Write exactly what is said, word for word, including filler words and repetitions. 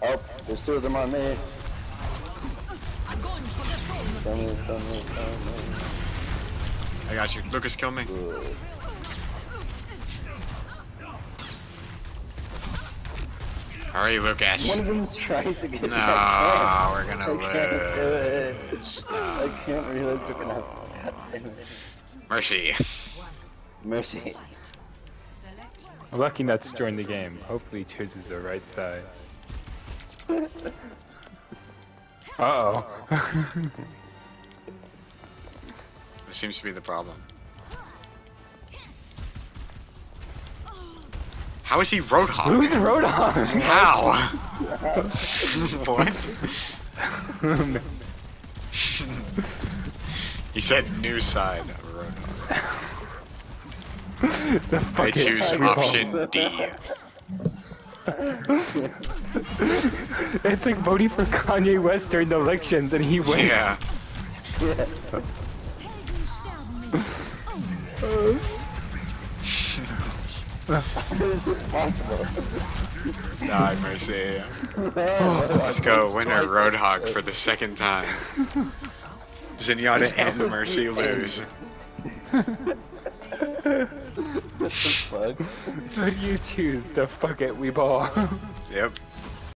Oh, there's two of them on me. Stun me, stun me, stun me. I got you. Lucas, kill me. Good. Hurry, Lucas. One of them's trying to get me. No, I we're gonna can't. I can't do it. lose. I can't realize we're gonna have. God damn it. Mercy. Mercy. Lucky Nuts joined the game. Hopefully he chooses the right side. Uh-oh. This seems to be the problem. How is he Roadhog? Who's Roadhog? How? What? He said new side of Roadhog. The I fucking choose asshole. option D. It's like voting for Kanye West during the elections and he wins. Yeah. Yeah. How is it possible? Die, Mercy. Let's go, winner Roadhog for the second time. Zenyatta and Mercy lose. What the fuck? What do you choose? The fuck it, we ball. Yep.